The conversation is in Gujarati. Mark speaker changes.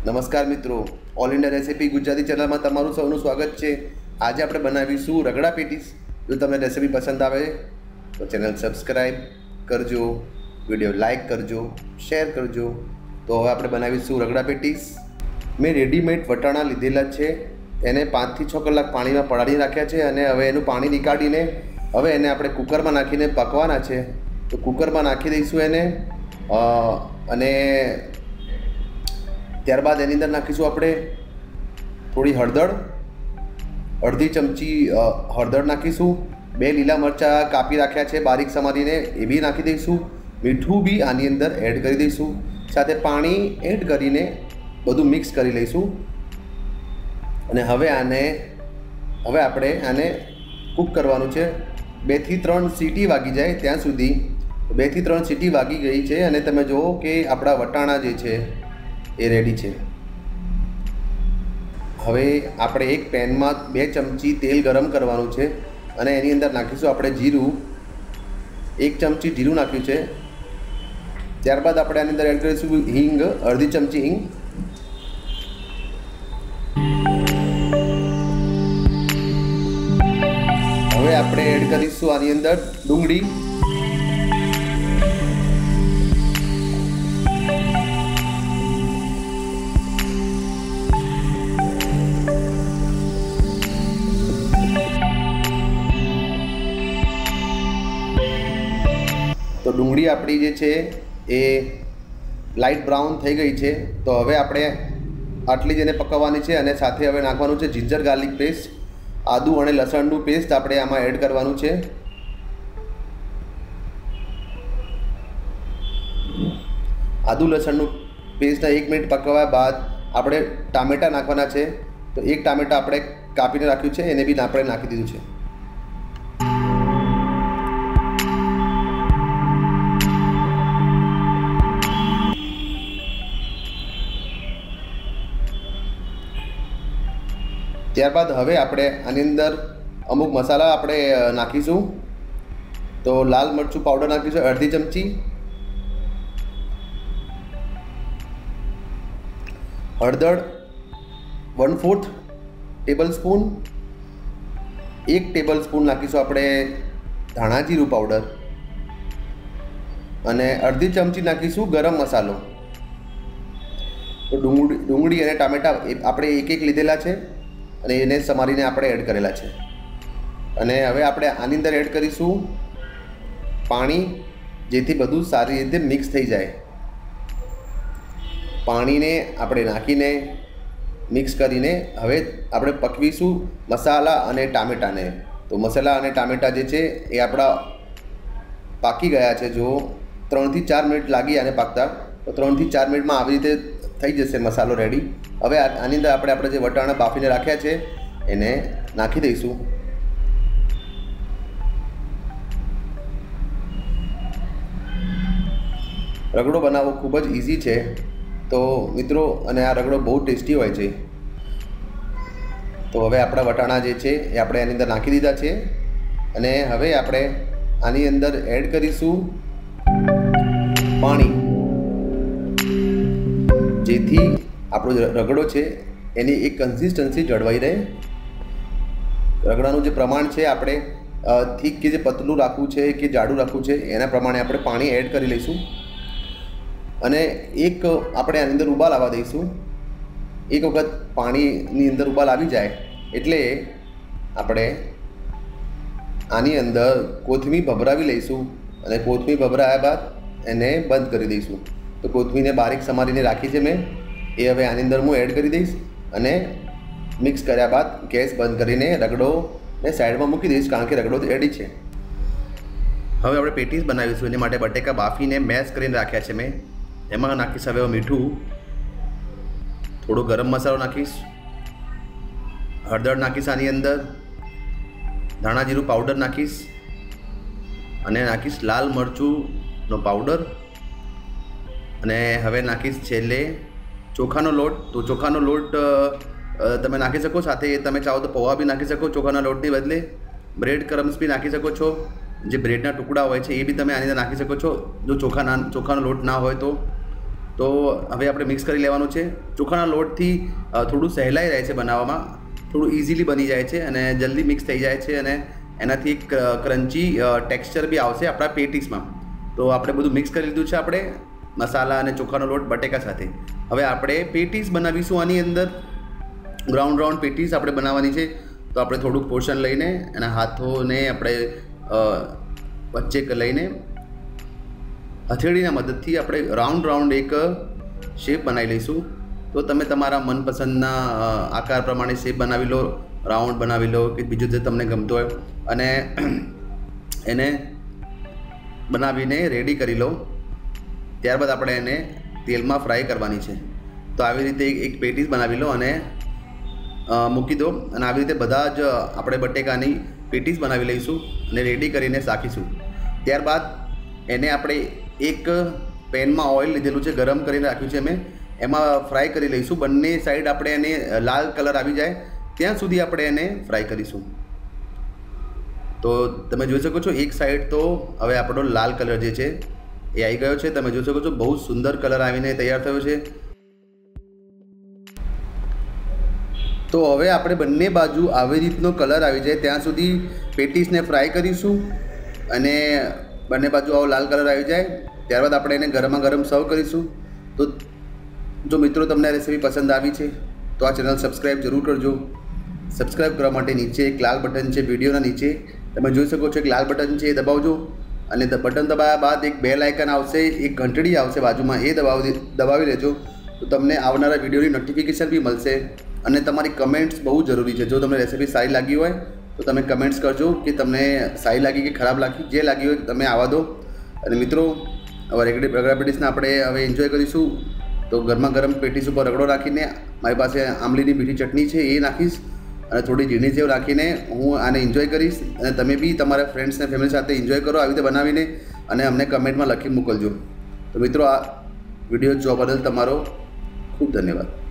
Speaker 1: નમસ્કાર મિત્રો, ઓલ ઇન્ડિયા રેસીપી ગુજરાતી ચેનલમાં તમારું સૌનું સ્વાગત છે। આજે આપણે બનાવીશું રગડા પેટીસ। જો તમને રેસીપી પસંદ આવે તો ચેનલ સબસ્ક્રાઈબ કરજો, વિડીયો લાઇક કરજો, શેર કરજો। તો હવે આપણે બનાવીશું રગડા પેટીસ। મેં રેડીમેડ વટાણા લીધેલા છે, એને 5 થી 6 કલાક પાણીમાં પલાળી રાખ્યા છે અને હવે એનું પાણી નીકાળીને હવે એને આપણે કુકરમાં નાખીને પકવાના છે। તો કુકરમાં નાખી દઈશું એને અને ત્યારબાદ એની અંદર નાખીશું આપણે થોડી હળદર, અડધી ચમચી હળદર નાખીશું, 2 લીલા મરચાં કાપી રાખ્યા છે બારીક સમારીને એ બી નાખી દઈશું, મીઠું બી આની અંદર એડ કરી દઈશું, સાથે પાણી એડ કરીને બધું મિક્સ કરી લઈશું અને હવે આપણે આને કૂક કરવાનું છે। 2 થી 3 સીટી વાગી જાય ત્યાં સુધી। 2 થી 3 સીટી વાગી ગઈ છે અને તમે જુઓ કે આપણા વટાણા જે છે એ રેડી છે। હવે આપણે એક પેનમાં 2 ચમચી તેલ ગરમ કરવાનું છે અને એની અંદર નાખીશું આપણે જીરું। 1 ચમચી જીરું નાખ્યું છે। ત્યારબાદ આપણે આની અંદર એડ કરીશું હિંગ, અડધી ચમચી હિંગ। હવે આપણે એડ કરીશું આની અંદર ડુંગળી, તો ડુંગળી આપણી જે છે એ લાઇટ બ્રાઉન થઈ ગઈ છે। તો હવે આપણે આટલી જ એને પકાવવાની છે અને સાથે હવે નાખવાનું છે જિંજર ગાર્લિક પેસ્ટ, આદુ અને લસણનું પેસ્ટ આપણે આમાં એડ કરવાનું છે। આદુ લસણનું પેસ્ટના 1 મિનિટ પકાવ્યા બાદ આપણે ટામેટાં નાખવાના છે। તો 1 ટામેટાં આપણે કાપીને રાખ્યું છે, એને બી આપણે નાખી દીધું છે। ત્યારબાદ હવે આપણે આની અંદર અમુક મસાલા આપણે નાખીશું। તો લાલ મરચું પાવડર નાખીશું અડધી ચમચી, હળદર 1/4 ટેબલ સ્પૂન, 1 ટેબલ સ્પૂન નાખીશું આપણે ધાણા જીરું પાવડર અને અડધી ચમચી નાખીશું ગરમ મસાલો। તો ડુંગળી અને ટામેટાં આપણે એક લીધેલા છે અને એને સમારીને આપણે એડ કરેલા છે અને હવે આપણે આની અંદર એડ કરીશું પાણી, જેથી બધું સારી રીતે મિક્સ થઈ જાય। પાણીને આપણે નાખીને મિક્સ કરીને હવે આપણે પકવીશું મસાલા અને ટામેટાને। તો મસાલા અને ટામેટાં જે છે એ આપણા પાકી ગયા છે। જો 3 થી 4 મિનિટ લાગી આને પાકતા, તો 3 થી 4 મિનિટમાં આવી રીતે થઈ જશે મસાલો રેડી। હવે આની અંદર આપણે જે વટાણા બાફીને રાખ્યા છે એને નાખી દઈશું। રગડો બનાવવો ખૂબ જ ઇઝી છે તો મિત્રો, અને આ રગડો બહુ ટેસ્ટી હોય છે। તો હવે આપણા વટાણા જે છે એ આપણે આની અંદર નાખી દીધા છે અને હવે આપણે આની અંદર એડ કરીશું પાણી, જેથી આપણો રગડો છે એની એક કન્સિસ્ટન્સી જળવાઈ રહે। રગડાનું જે પ્રમાણ છે આપણે થીક કે જે પતલું રાખવું છે કે જાડું રાખવું છે એના પ્રમાણે આપણે પાણી એડ કરી લઈશું અને આપણે આની અંદર ઉબાલ આવવા દઈશું। એક વખત પાણીની અંદર ઉબાલ આવી જાય એટલે આપણે આની અંદર કોથમીર ભભરાવી લઈશું અને કોથમીર ભભરાયા બાદ એને બંધ કરી દઈશું। તો કોથમીરને બારીક સમારીને રાખી છે મેં, એ હવે આની અંદર હું એડ કરી દઈશ અને મિક્સ કર્યા બાદ ગેસ બંધ કરીને રગડોને સાઈડમાં મૂકી દઈશ, કારણ કે રગડો રેડી છે। હવે આપણે પેટીસ બનાવીશું, એની માટે બટેકા બાફીને મેશ કરીને રાખ્યા છે મેં। એમાં નાખીશ હવે મીઠું, થોડો ગરમ મસાલો નાખીશ, હળદર નાખીશ આની અંદર, ધાણા જીરું પાવડર નાખીશ અને નાખીશ લાલ મરચુંનો પાવડર અને હવે નાખીશ છેલ્લે ચોખાનો લોટ। તો ચોખાનો લોટ તમે નાખી શકો, સાથે તમે ચાહો તો પૌવા બી નાખી શકો ચોખાના લોટની બદલે, બ્રેડ ક્રમ્સ બી નાખી શકો છો, જે બ્રેડના ટુકડા હોય છે એ બી તમે આની અંદર નાખી શકો છો જો ચોખાનો લોટ ના હોય તો। તો હવે આપણે મિક્સ કરી લેવાનું છે. ચોખાના લોટથી થોડું સહેલાઈ રહે છે બનાવવામાં, થોડું ઇઝીલી બની જાય છે અને જલ્દી મિક્સ થઈ જાય છે અને એનાથી એક ક્રન્ચી ટેક્સચર બી આવશે આપણા પેટીસમાં. તો આપણે બધું મિક્સ કરી લીધું છે આપણે મસાલા અને ચોખાનો લોટ બટેકા સાથે. હવે આપણે પેટીસ બનાવીશું. આની અંદર રાઉન્ડ પેટીસ આપણે બનાવવાની છે. તો આપણે થોડુંક પોર્શન લઈને એના હાથોને આપણે વચ્ચે લઈને હથેળીના મદદથી આપણે રાઉન્ડ એક શેપ બનાવી લઈશું. તો તમે તમારા મનપસંદના આકાર પ્રમાણે શેપ બનાવી લો, રાઉન્ડ બનાવી લો કે બીજું જે તમને ગમતું હોય, અને એને બનાવીને રેડી કરી લો. ત્યારબાદ આપણે એને તેલમાં ફ્રાય કરવાની છે. તો આવી રીતે એક પેટીસ બનાવી લો અને મૂકી દો, અને આવી રીતે બધા જ આપણે બટેકાની પેટીસ બનાવી લઈશું અને રેડી કરીને રાખીશું. ત્યારબાદ એને આપણે એક પેનમાં ઓઇલ લીધેલું છે, ગરમ કરીને રાખ્યું છે મેં, એમાં ફ્રાય કરી લઈશું. બંને સાઈડ આપણે એને લાલ કલર આવી જાય ત્યાં સુધી આપણે એને ફ્રાય કરીશું. તો તમે જોઈ શકો છો એક સાઈડ તો હવે આપણો લાલ કલર જે છે એ આવી ગયો છે. તમે જોઈ શકો છો બહુ સુંદર કલર આવીને તૈયાર થયો છે. તો હવે આપણે બંને બાજુ આવી રીતનો કલર આવી જાય ત્યાં સુધી પેટીસને ફ્રાય કરીશું, અને બંને બાજુ આવો લાલ કલર આવી જાય ત્યારબાદ આપણે એને ગરમા ગરમ સર્વ કરીશું. તો જો મિત્રો તમને આ રેસીપી પસંદ આવી છે તો આ ચેનલ સબસ્ક્રાઈબ જરૂર કરજો. સબસ્ક્રાઈબ કરવા માટે નીચે એક લાલ બટન છે, વિડીયોના નીચે તમે જોઈ શકો છો એક લાલ બટન છે, એ દબાવજો. અને બટન દબાવ્યા બાદ એક બેલ આઇકન આવશે, એક ઘંટડી આવશે બાજુમાં, એ દબાવી લેજો. તો તમને આવનારા વિડીયોની નોટિફિકેશન બી મળશે. અને તમારી કમેન્ટ્સ બહુ જરૂરી છે. જો તમને રેસીપી સારી લાગી હોય તો તમે કમેન્ટ્સ કરજો કે તમને સારી લાગી કે ખરાબ લાગી, જે લાગી હોય તમે આવવા દો. અને મિત્રો હવે રગડા પેટીસને આપણે હવે એન્જોય કરીશું. તો ગરમા ગરમ પેટીસ ઉપર રગડો રાખીને મારી પાસે આંબલીની મીઠી ચટણી છે એ નાખીશ, અને થોડી ઝીણી સેવ રાખીને હું આને એન્જોય કરીશ. અને તમે બી તમારા ફ્રેન્ડ્સને ફેમિલી સાથે એન્જોય કરો આવી રીતે બનાવીને, અને અમને કમેન્ટમાં લખી મોકલજો. તો મિત્રો આ વિડીયો જોવા બદલ તમારો ખૂબ ધન્યવાદ.